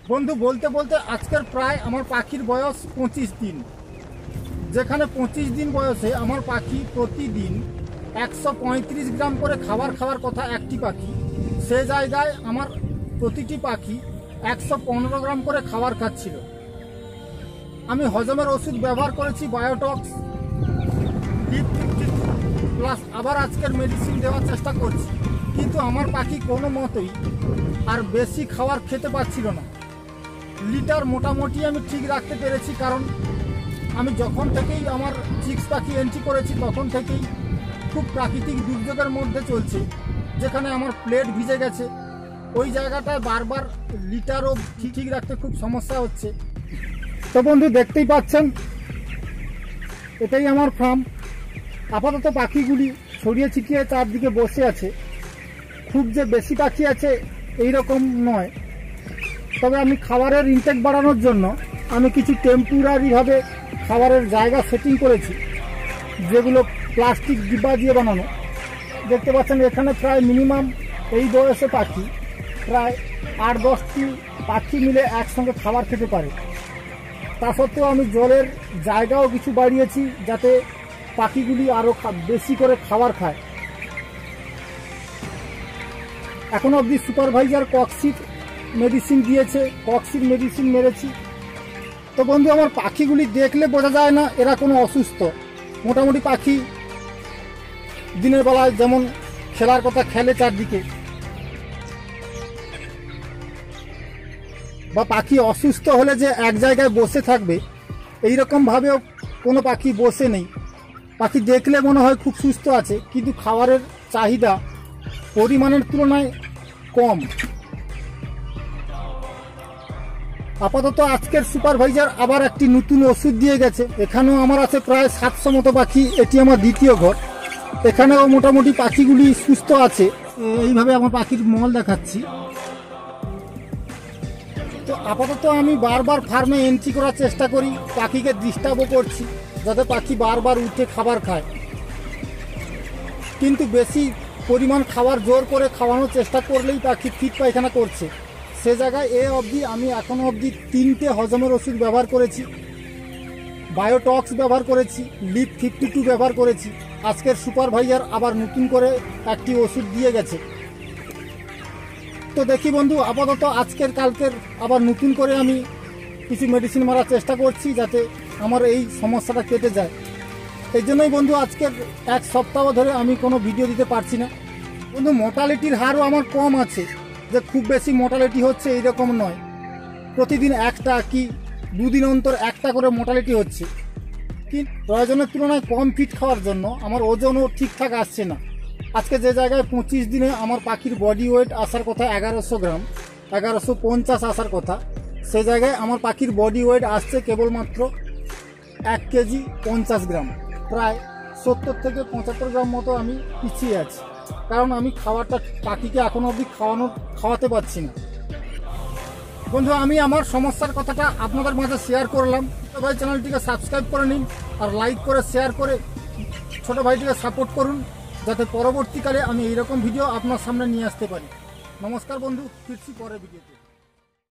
বন্ধু বলতে বলতে আজকের প্রায় আমার পাখির বয়স 25 দিন, যেখানে 25 দিন বয়সে আমার পাখি প্রতিদিন 135 গ্রাম করে খাওয়ার কথা একটি পাখি, সে জায়গায় আমার প্রতিটি পাখি 115 গ্রাম করে খাবার খাচ্ছিল। আমি হজমের ওষুধ ব্যবহার করেছি বায়োটক্স প্লাস, আবার আজকের মেডিসিন দেওয়ার চেষ্টা করছি, কিন্তু আমার পাখি কোনো মতেই আর বেশি খাবার খেতে পারছিল না। লিটার মোটামুটি আমি ঠিক রাখতে পেরেছি, কারণ আমি যখন থেকেই আমার চিক্স পাখি এন্ট্রি করেছি তখন থেকেই খুব প্রাকৃতিক দুর্যোগের মধ্যে চলছে, যেখানে আমার প্লেট ভিজে গেছে। ওই জায়গাটায় বারবার লিটারও ঠিক রাখতে খুব সমস্যা হচ্ছে। তো বন্ধু দেখতেই পাচ্ছেন, এটাই আমার ফার্ম। আপাতত পাখিগুলি ছড়িয়ে ছিটিয়ে চারদিকে বসে আছে, খুব যে বেশি পাখি আছে এই রকম নয়। তবে আমি খাবারের ইনটেক বাড়ানোর জন্য আমি কিছু টেম্পোরারিভাবে খাবারের জায়গা সেটিং করেছি, যেগুলো প্লাস্টিক ডিব্বা দিয়ে বানানো। দেখতে পাচ্ছেন এখানে প্রায় মিনিমাম এই বয়সে পাখি প্রায় 8-10টি পাখি মিলে একসঙ্গে খাবার খেতে পারে। তা সত্ত্বেও আমি জলের জায়গাও কিছু বাড়িয়েছি, যাতে পাখিগুলি আরও বেশি করে খাবার খায়। এখন অবধি সুপারভাইজার কক্সিড মেডিসিন দিয়েছে, কক্সিড মেডিসিন মেরেছি। তো বন্ধু আমার পাখিগুলি দেখলে বোঝা যায় না এরা কোনো অসুস্থ। মোটামুটি পাখি দিনের বেলায় যেমন খেলার কথা খেলে চারদিকে, বা পাখি অসুস্থ হলে যে এক জায়গায় বসে থাকবে এইরকমভাবেও কোনো পাখি বসে নেই। পাখি দেখলে মনে হয় খুব সুস্থ আছে, কিন্তু খাবারের চাহিদা পরিমাণের তুলনায় কম। আপাতত আজকের সুপারভাইজার আবার একটি নতুন ওষুধ দিয়ে গেছে। এখানেও আমার আছে প্রায় 700 মতো পাখি। এটি আমার দ্বিতীয় ঘর। এখানেও মোটামুটি পাখিগুলি সুস্থ আছে। এইভাবে আমার পাখির মল দেখাচ্ছি। তো আপাতত আমি বারবার ফার্মে এন্ট্রি করার চেষ্টা করি, পাখিকে ডিস্টার্বও করছি যাতে পাখি বারবার উঠে খাবার খায়, কিন্তু বেশি পরিমাণ খাবার জোর করে খাওয়ানোর চেষ্টা করলেই পাখি ফিট পায়খানা করছে। সে জায়গায় আমি এখনো অবধি 3টে হজমের ওষুধ ব্যবহার করেছি, বায়োটক্স ব্যবহার করেছি, লিপ 52 ব্যবহার করেছি। আজকের সুপারভাইজার আবার নতুন করে একটি ওষুধ দিয়ে গেছে। তো দেখি বন্ধু, আপাতত আজকের কালকের আবার নতুন করে আমি কিছু মেডিসিন মারার চেষ্টা করছি, যাতে আমার এই সমস্যাটা কেটে যায়। এই জন্যই বন্ধু আজকের 1 সপ্তাহ ধরে আমি কোনো ভিডিও দিতে পারছি না। বন্ধু মোর্টালিটির হারও আমার কম আছে, যে খুব বেশি মোর্টালিটি হচ্ছে এইরকম নয়। প্রতিদিন একটা কি 2 দিন অন্তর একটা করে মোর্টালিটি হচ্ছে, কিন্তু প্রয়োজনের তুলনায় কম ফিড খাওয়ার জন্য আমার ওজনও ঠিকঠাক আসছে না। আজকে যে জায়গায় 25 দিনে আমার পাখির বডি ওয়েট আসার কথা 1100 গ্রাম, 1150 আসার কথা, সে জায়গায় আমার পাখির বডি ওয়েট আসছে কেবলমাত্র 1 কেজি 50 গ্রাম। প্রায় 70 থেকে 75 গ্রাম মতো আমি পিছিয়ে আছি, কারণ আমি খাবারটা পাখিকে এখনো অবধি খাওয়াতে পারছি না। বন্ধু আমি আমার সমস্যার কথাটা আপনাদের মাঝে শেয়ার করলাম। ছোটো ভাই চ্যানেলটিকে সাবস্ক্রাইব করে নিন, আর লাইক করে শেয়ার করে ছোটো ভাইটিকে সাপোর্ট করুন, যাতে পরবর্তীকালে আমি এইরকম ভিডিও আপনার সামনে নিয়ে আসতে পারি। নমস্কার বন্ধু, ফিরছি পরের ভিডিওতে।